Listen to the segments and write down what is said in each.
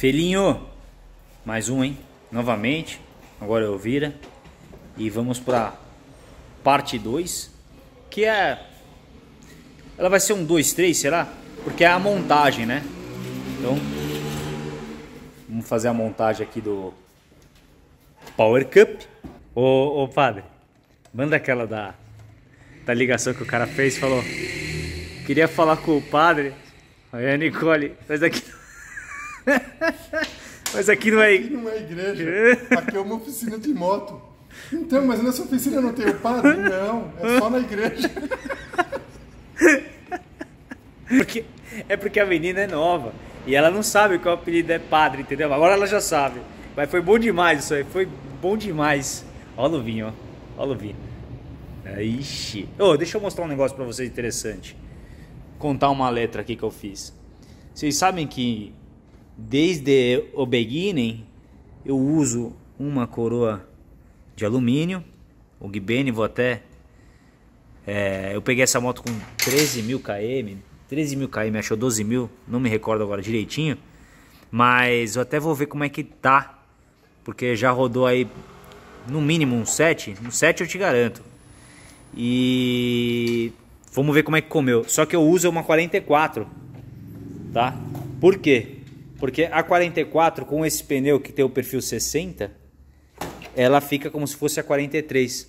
Felinho, mais um, hein? Novamente, agora eu vira. E vamos pra parte 2, que é... Ela vai ser um 2, 3, será? Porque é a montagem, né? Então, vamos fazer a montagem aqui do Power Cup. Ô padre, manda aquela da ligação que o cara fez, falou: queria falar com o padre. Aí a Nicole, mas aqui não é... Aqui não é igreja, aqui é uma oficina de moto. Então, mas nessa oficina não tem o padre? Não, é só na igreja. Porque a menina é nova e ela não sabe que o apelido é padre, entendeu? Agora ela já sabe. Mas foi bom demais isso aí, foi bom demais. Olha o vinho, ó. Olha o vinho. Ixi. Deixa eu mostrar um negócio pra vocês interessante. Contar uma letra aqui que eu fiz. Vocês sabem que desde o beginning eu uso uma coroa de alumínio. O Gibeni, vou até... eu peguei essa moto com 13.000 km. 13.000 km, achou 12.000. Não me recordo agora direitinho. Mas eu até vou ver como é que tá. Porque já rodou aí no mínimo um 7. Um 7 eu te garanto. E vamos ver como é que comeu. Só que eu uso uma 44, tá? Por quê? Porque a 44 com esse pneu que tem o perfil 60, ela fica como se fosse a 43.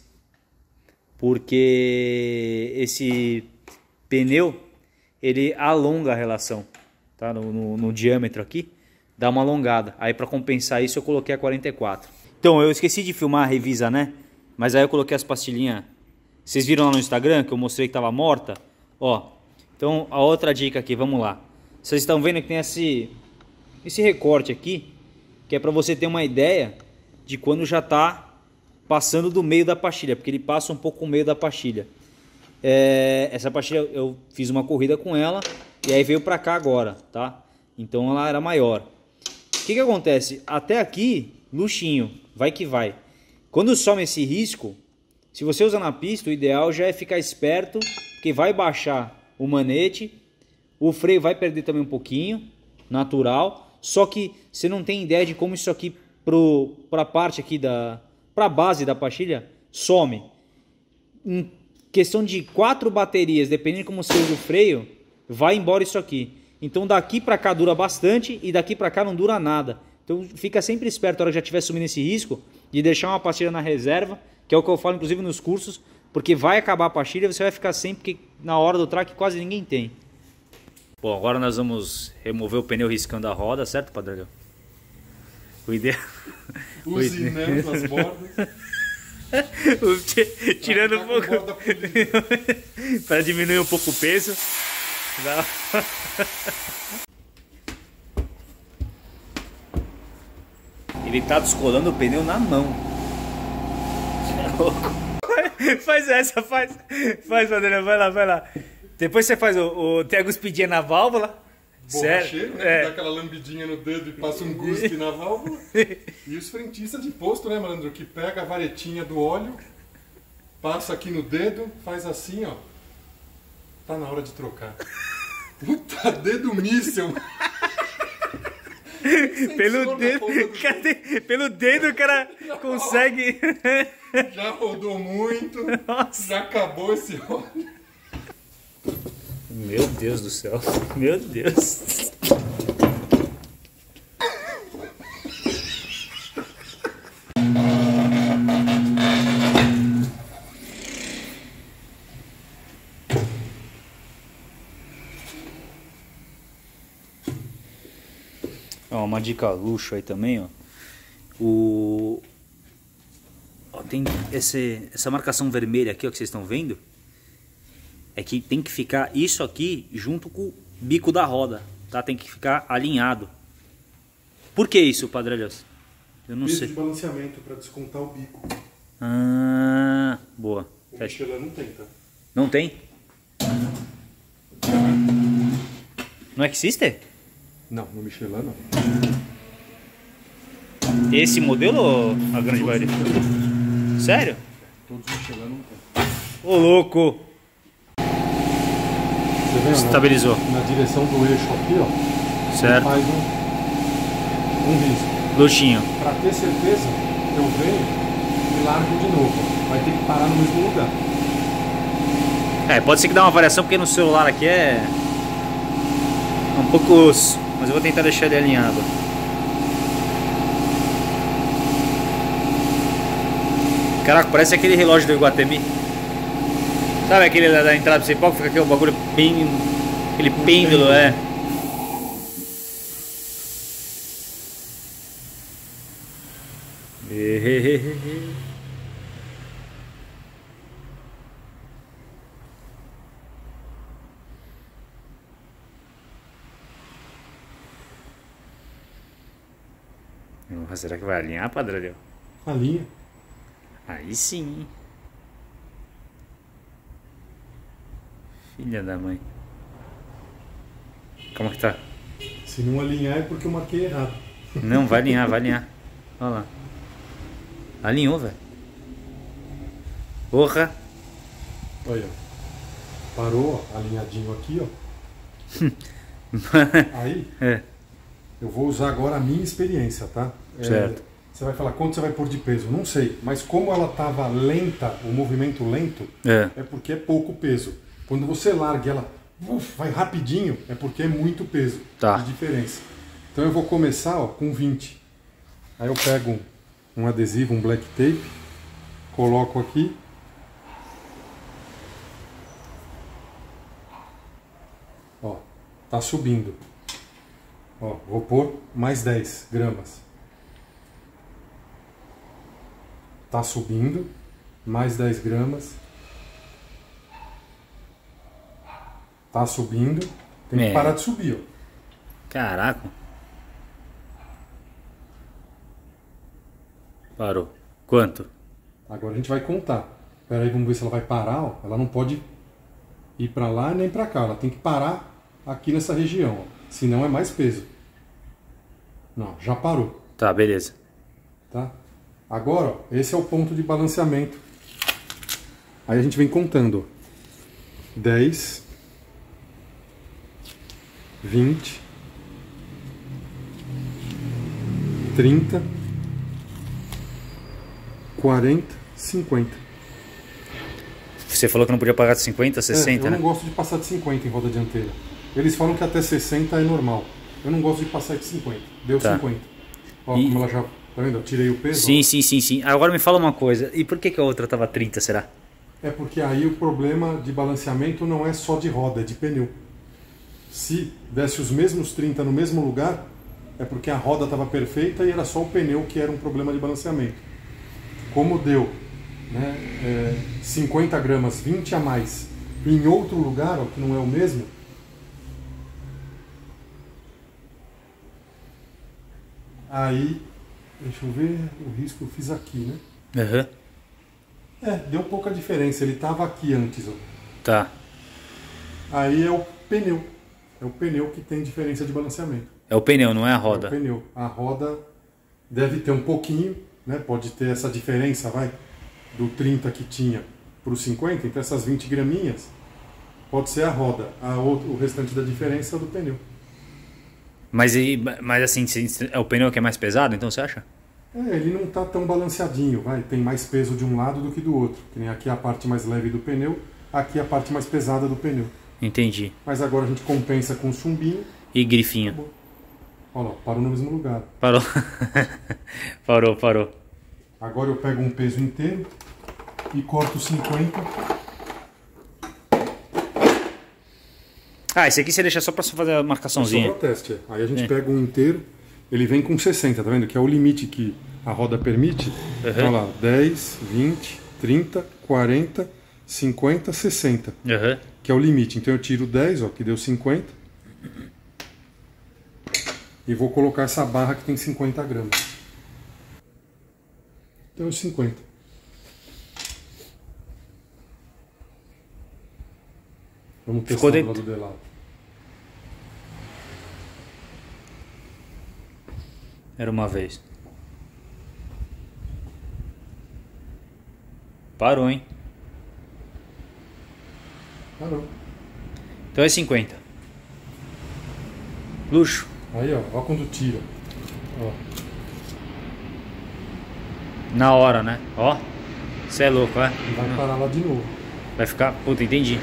Porque esse pneu, ele alonga a relação, tá? No diâmetro aqui, dá uma alongada. Aí para compensar isso eu coloquei a 44. Então eu esqueci de filmar a revisa, né? Mas aí eu coloquei as pastilhinhas. Vocês viram lá no Instagram que eu mostrei que tava morta? Ó, então a outra dica aqui, vamos lá. Vocês estão vendo que tem esse recorte aqui, que é para você ter uma ideia de quando já tá passando do meio da pastilha, porque ele passa um pouco o meio da pastilha. Essa pastilha eu fiz uma corrida com ela e aí veio para cá agora, tá? Então ela era maior. O que acontece? Até aqui, luxinho, vai que vai. Quando some esse risco, se você usa na pista, o ideal já é ficar esperto, porque vai baixar o manete, o freio vai perder também um pouquinho, natural, só que você não tem ideia de como isso aqui para a parte aqui para a base da pastilha some. Em questão de 4 baterias, dependendo de como você usa o freio, vai embora isso aqui. Então daqui para cá dura bastante e daqui para cá não dura nada. Então fica sempre esperto na hora que já estiver subindo esse risco de deixar uma pastilha na reserva, que é o que eu falo inclusive nos cursos, porque vai acabar a pastilha e você vai ficar sem, porque na hora do track quase ninguém tem. Bom, agora nós vamos remover o pneu riscando a roda, certo, Padre? Usinando as bordas. Tirando um pouco para diminuir um pouco o peso. Ele tá descolando o pneu na mão. Faz essa, faz, Padre, vai lá. Depois você faz tem a guspidinha na válvula. Borracheiro, né? Dá aquela lambidinha no dedo e passa um guspe na válvula. E os frentistas de posto, né, malandro? Que pega a varetinha do óleo, passa aqui no dedo, faz assim, ó. Tá na hora de trocar. Puta, dedo míssil. Pelo dedo o cara consegue. Já rodou muito. Nossa. Já acabou esse óleo. Meu Deus do céu. Meu Deus. Ó, uma dica luxo aí também, ó. Tem essa marcação vermelha aqui, ó, que vocês estão vendo. É que tem que ficar isso aqui junto com o bico da roda, tá? Tem que ficar alinhado. Por que isso, Padre Elias? Eu não sei. De balanceamento para descontar o bico. Ah, boa. O Michelin não tem, tá? Não tem? No X-Sister? Não, no Michelin não. Esse modelo ou a grande maioria? Sério? Todos os Michelin não tem. Ô, louco! Você vê, estabilizou. Na direção do eixo aqui, ó. Certo. Faz Um risco. Luxinho. Para ter certeza, eu venho e largo de novo. Vai ter que parar no mesmo lugar. É, pode ser que dê uma variação porque no celular aqui é um pouco osso, mas eu vou tentar deixar ele alinhado. Caraca, parece aquele relógio do Iguatemi. Sabe aquele da entrada do Cipó que fica aqui o bagulho bem... aquele pêndulo, é. Será que vai alinhar, Padre? Alinha. Aí sim. Filha da mãe. Como que tá? Se não alinhar é porque eu marquei errado. Não, vai alinhar, vai alinhar. Olha lá. Alinhou, velho. Porra. Olha, parou, ó, alinhadinho aqui, ó. Aí, eu vou usar agora a minha experiência, tá? Certo. Você vai falar quanto você vai pôr de peso? Não sei, mas como ela estava lenta, o movimento lento, é porque é pouco peso. Quando você larga ela vai rapidinho, é porque é muito peso de diferença. Então eu vou começar, ó, com 20. Aí eu pego um adesivo, um black tape, coloco aqui. Ó, tá subindo. Ó, vou pôr mais 10 gramas. Tá subindo, mais 10 gramas. Tá subindo, tem que parar de subir, ó. Caraca. Parou. Quanto? Agora a gente vai contar. Espera aí, vamos ver se ela vai parar, ó. Ela não pode ir pra lá nem pra cá, ela tem que parar aqui nessa região, ó. Senão é mais peso. Não, já parou. Tá, beleza. Tá? Agora, ó, esse é o ponto de balanceamento. Aí a gente vem contando, ó. 10, 20, 30, 40, 50. Você falou que não podia pagar de 50, 60, eu né? não gosto de passar de 50 em roda dianteira. Eles falam que até 60 é normal. Eu não gosto de passar de 50. Deu 50. Ó, como ela já... Tá vendo? Eu tirei o peso. Sim. Agora me fala uma coisa. E por que a outra tava 30, será? É porque aí o problema de balanceamento não é só de roda, é de pneu. Se desse os mesmos 30 no mesmo lugar, é porque a roda estava perfeita e era só o pneu que era um problema de balanceamento. Como deu, né, 50 gramas, 20 a mais, em outro lugar, ó, que não é o mesmo, aí, deixa eu ver, o risco eu fiz aqui, né? Deu pouca diferença, ele estava aqui antes, ó. Tá. Aí é o pneu. É o pneu que tem diferença de balanceamento. É o pneu, não é a roda. É o pneu. A roda deve ter um pouquinho, né? Pode ter essa diferença, vai, do 30 que tinha para o 50, então essas 20 graminhas pode ser a roda. O restante da diferença é do pneu. Mas assim, é o pneu que é mais pesado, então você acha? Ele não está tão balanceadinho, vai. Tem mais peso de um lado do que do outro. Que nem aqui a parte mais leve do pneu, aqui a parte mais pesada do pneu. Entendi. Mas agora a gente compensa com chumbinho. E grifinho. Tá. Olha lá, parou no mesmo lugar. Parou. Parou. Agora eu pego um peso inteiro e corto 50. Esse aqui você deixa só pra fazer a marcaçãozinha. Só pra teste. Aí a gente pega um inteiro, ele vem com 60, tá vendo? Que é o limite que a roda permite. Olha lá, 10, 20, 30, 40, 50, 60. Que é o limite. Então eu tiro 10, ó, que deu 50. E vou colocar essa barra que tem 50 gramas. Então 50. Vamos testar do lado de lá. Era uma vez. Parou, hein? Parou. Então é 50. Luxo. Aí, ó quando tira. Ó. Na hora, né? Ó. Você é louco, é? E vai parar lá de novo. Vai ficar... Puta, entendi.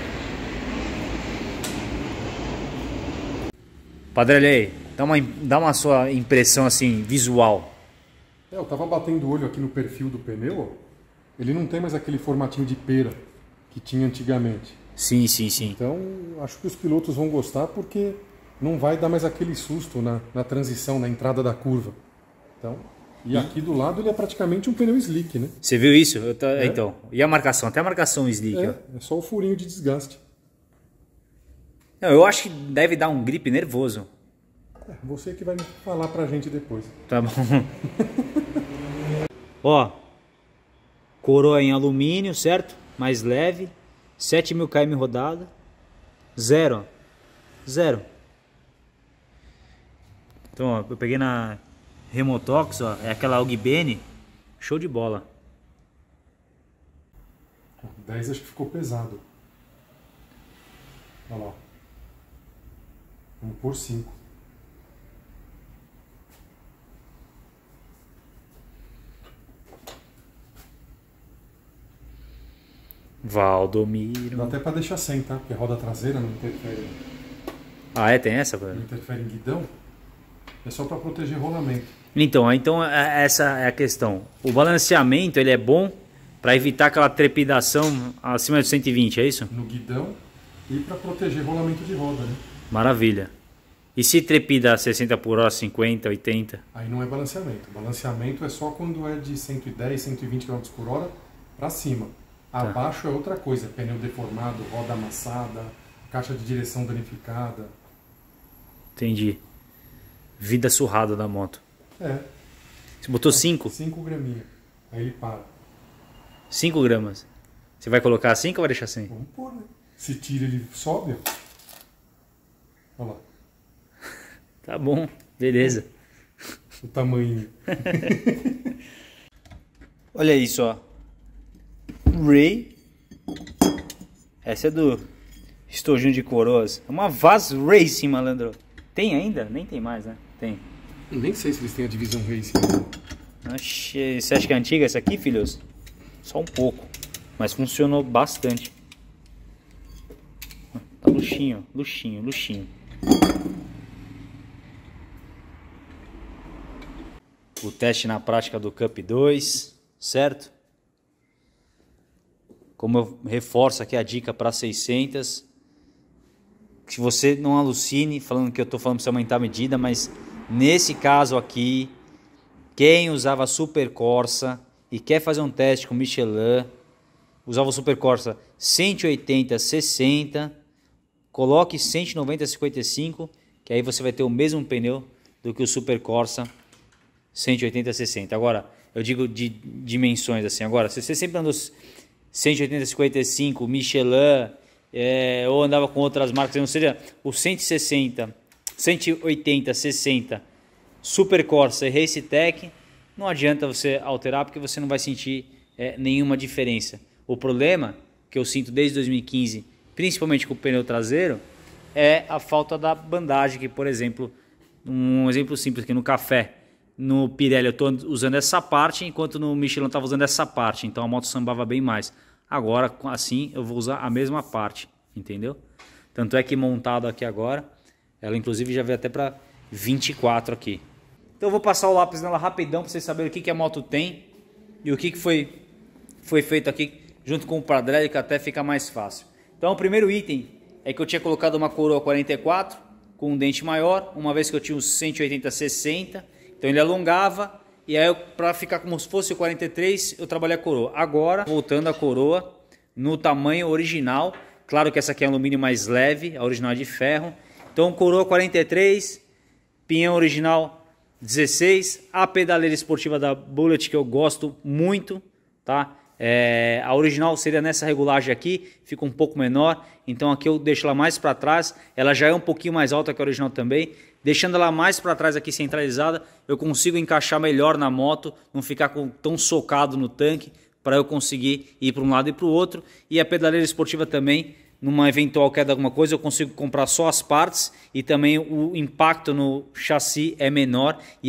Padre, aí, dá uma sua impressão assim, visual. Eu tava batendo o olho aqui no perfil do pneu, ó. Ele não tem mais aquele formatinho de pera que tinha antigamente. Sim, sim, sim. Então, acho que os pilotos vão gostar porque não vai dar mais aquele susto na transição, na entrada da curva. Então, e aqui do lado ele é praticamente um pneu slick, né? Você viu isso? Então, e a marcação? Até a marcação slick. É só o furinho de desgaste. Não, eu acho que deve dar um grip nervoso. Você que vai me falar pra gente depois. Tá bom. Ó, coroa em alumínio, certo? Mais leve. 7.000 km rodada. Zero, ó. Zero. Então, ó, eu peguei na Remotox, ó. É aquela Algbene. Show de bola. 10 acho que ficou pesado. Olha lá. Vamos por 5. Valdomiro. Dá até pra deixar sem, tá? Porque a roda traseira não interfere. Ah, é? Tem essa? Não interfere em guidão. É só pra proteger rolamento. Então essa é a questão. O balanceamento ele é bom para evitar aquela trepidação acima de 120, é isso? No guidão e pra proteger rolamento de roda, né? Maravilha. E se trepida 60 por hora, 50, 80? Aí não é balanceamento. Balanceamento é só quando é de 110, 120 km por hora pra cima. Abaixo é outra coisa. Pneu deformado, roda amassada, caixa de direção danificada. Entendi. Vida surrada da moto. É. Você botou 5? 5 graminhas. Aí ele para. 5 gramas. Você vai colocar 5 ou vai deixar 100? Vamos pôr, né? Se tira, ele sobe, ó. Olha lá. Tá bom, beleza. O tamanho. Olha isso, ó. Ray. Essa é do estojinho de coroas. É uma Vaz Racing, malandro. Tem ainda? Nem tem mais, né? Tem. Nem sei se eles têm a divisão Racing. Oxê, você acha que é antiga essa aqui, filhos? Só um pouco. Mas funcionou bastante. Tá luxinho, luxinho, luxinho. O teste na prática do Cup 2, certo? Como eu reforço aqui a dica para 600, que você não alucine falando que eu estou falando para você aumentar a medida, mas nesse caso aqui, quem usava Super Corsa e quer fazer um teste com Michelin, usava o Super Corsa 180/60, coloque 190/55, que aí você vai ter o mesmo pneu do que o Super Corsa 180/60. Agora, eu digo de dimensões assim. Agora, se você sempre andou 180/55, Michelin, ou andava com outras marcas, não seja o 180/60 Super Corsa e Racetech, não adianta você alterar porque você não vai sentir nenhuma diferença. O problema que eu sinto desde 2015, principalmente com o pneu traseiro, é a falta da bandagem, que, por exemplo, um exemplo simples aqui no café, no Pirelli eu estou usando essa parte, enquanto no Michelin eu estava usando essa parte, então a moto sambava bem mais. Agora, assim, eu vou usar a mesma parte, entendeu? Tanto é que montado aqui agora, ela inclusive já veio até para 24 aqui. Então eu vou passar o lápis nela rapidão para vocês saberem o que a moto tem e o que foi feito aqui junto com o Padre, que até fica mais fácil. Então o primeiro item é que eu tinha colocado uma coroa 44 com um dente maior, uma vez que eu tinha os 180/60, então ele alongava, e aí para ficar como se fosse o 43 eu trabalhei a coroa. Agora voltando a coroa no tamanho original, claro que essa aqui é alumínio mais leve, a original é de ferro. Então coroa 43, pinhão original 16, a pedaleira esportiva da Bullet que eu gosto muito, tá? A original seria nessa regulagem aqui, fica um pouco menor, então aqui eu deixo ela mais para trás, ela já é um pouquinho mais alta que a original também, deixando ela mais para trás aqui centralizada, eu consigo encaixar melhor na moto, não ficar tão socado no tanque, para eu conseguir ir para um lado e para o outro. E a pedaleira esportiva também, numa eventual queda de alguma coisa, eu consigo comprar só as partes e também o impacto no chassi é menor, e aí eu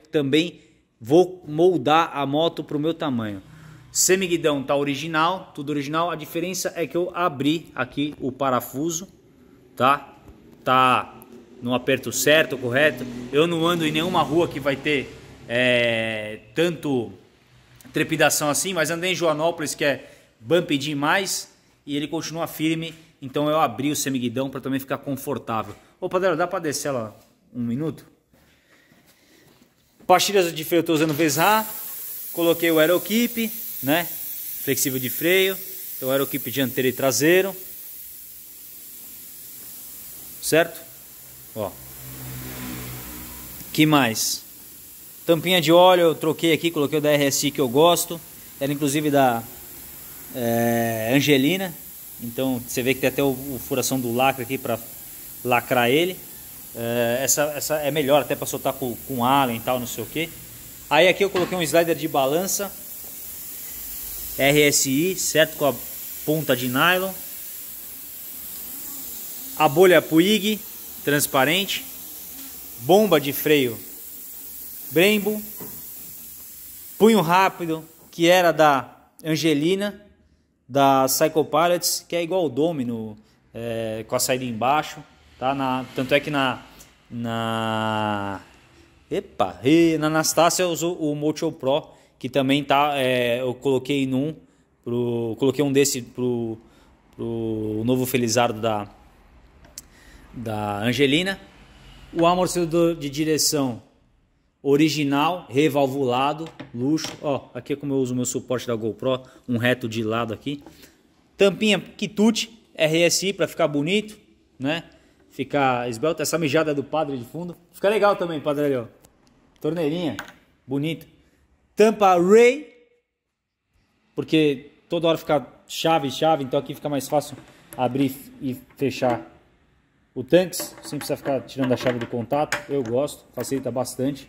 também vou moldar a moto para o meu tamanho. Semiguidão tá original, tudo original. A diferença é que eu abri aqui o parafuso, tá? Tá no aperto certo, correto. Eu não ando em nenhuma rua que vai ter tanto trepidação assim, mas andei em Joanópolis, que é bumpy demais, e ele continua firme. Então eu abri o semiguidão para também ficar confortável. Ô Padre, dá para descer ela um minuto? Pastilhas de freio eu estou usando Vesra. Coloquei o Aerokeep, né? Flexível de freio. Então Aerokeep dianteiro e traseiro. Certo? Ó. Que mais? Tampinha de óleo eu troquei aqui, coloquei o da RSI que eu gosto. Era inclusive da Angelina. Então você vê que tem até o furação do lacre aqui para lacrar ele. Essa é melhor até para soltar com allen e tal, não sei o que. Aí aqui eu coloquei um slider de balança RSI, certo, com a ponta de nylon. A bolha Puig transparente. Bomba de freio Brembo. Punho rápido, que era da Angelina, da Cycle Pilots, que é igual ao Domino, com a saída embaixo, tá? Tanto é que na Anastácia eu uso o Mocho Pro, que também tá, eu coloquei coloquei um desse pro novo Felizardo da Angelina. O amortecedor de direção original, revalvulado, luxo. Ó, aqui é como eu uso o meu suporte da GoPro, um reto de lado aqui. Tampinha quitute RSI para ficar bonito, né? Ficar esbelto. Essa mijada do padre de fundo fica legal também, padre ali, ó. Torneirinha, bonito. Tampa Ray, porque toda hora fica chave, então aqui fica mais fácil abrir e fechar o tanques, sem precisar ficar tirando a chave do contato. Eu gosto, facilita bastante.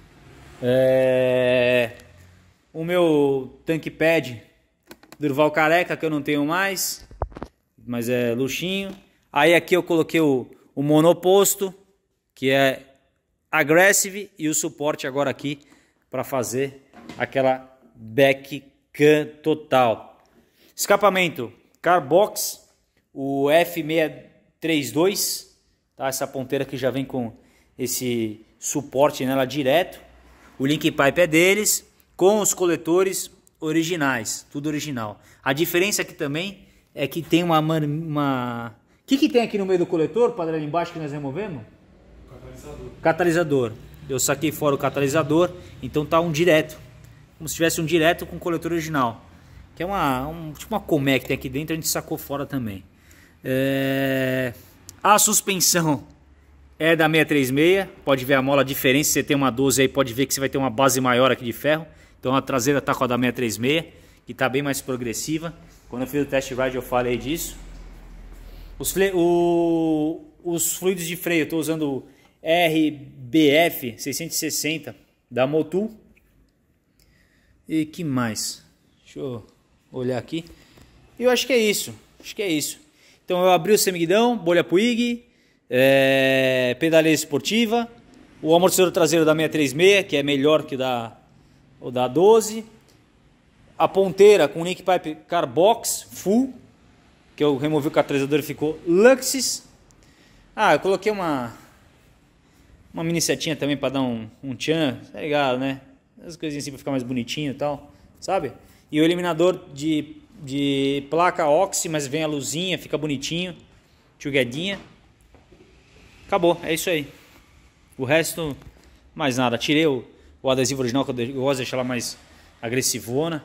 O meu tanque pad Durval careca, que eu não tenho mais, mas é luxinho. Aí aqui eu coloquei o monoposto, que é aggressive, e o suporte agora aqui para fazer aquela backcam total. Escapamento Carbox, o F632, tá? Essa ponteira que já vem com esse suporte nela direto. O link pipe é deles, com os coletores originais, tudo original. A diferença aqui também é que tem uma... O que tem aqui no meio do coletor, padrão, ali embaixo, que nós removemos? Catalisador. Eu saquei fora o catalisador, então tá um direto. Como se tivesse um direto com o coletor original. Que é tipo uma colmeia que tem aqui dentro, a gente sacou fora também. A suspensão é da 636, pode ver a mola, a diferença. Se você tem uma 12 aí, pode ver que você vai ter uma base maior aqui de ferro. Então a traseira tá com a da 636, que tá bem mais progressiva. Quando eu fiz o test ride eu falei disso. Os fluidos de freio, eu estou usando o RBF 660 da Motul. E que mais? Deixa eu olhar aqui. Eu acho que é isso. Então eu abri o semiguidão, bolha Puig, pedaleira esportiva, o amortecedor traseiro da 636, que é melhor que o da 12, a ponteira com link pipe Carbox full, que eu removi o catalisador e ficou Luxus. Eu coloquei uma mini setinha também para dar um tchan, tá ligado, né? As coisinhas assim para ficar mais bonitinho e tal, sabe? E o eliminador de placa oxi, mas vem a luzinha, fica bonitinho, tchuguedinha. Acabou, é isso aí. O resto, mais nada. Tirei o adesivo original, que eu gosto de deixar ela mais agressivona.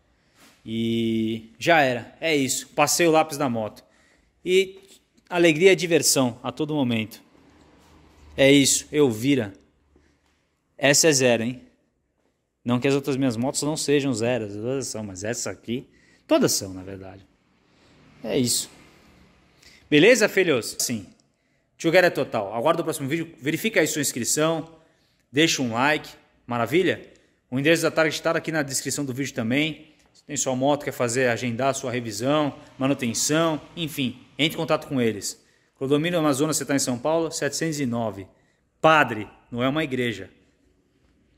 E já era, é isso. Passei o lápis da moto. E alegria e diversão a todo momento. É isso, Elvira. Essa é zero, hein? Não que as outras minhas motos não sejam zeras, todas são, mas essa aqui, todas são, na verdade. É isso. Beleza, filhos? Sim. Together total. Aguardo o próximo vídeo. Verifica aí sua inscrição. Deixa um like. Maravilha? O endereço da Target está aqui na descrição do vídeo também. Se tem sua moto, quer fazer, agendar a sua revisão, manutenção, enfim, entre em contato com eles. Condomínio Amazonas, você está em São Paulo, 709. Padre, não é uma igreja.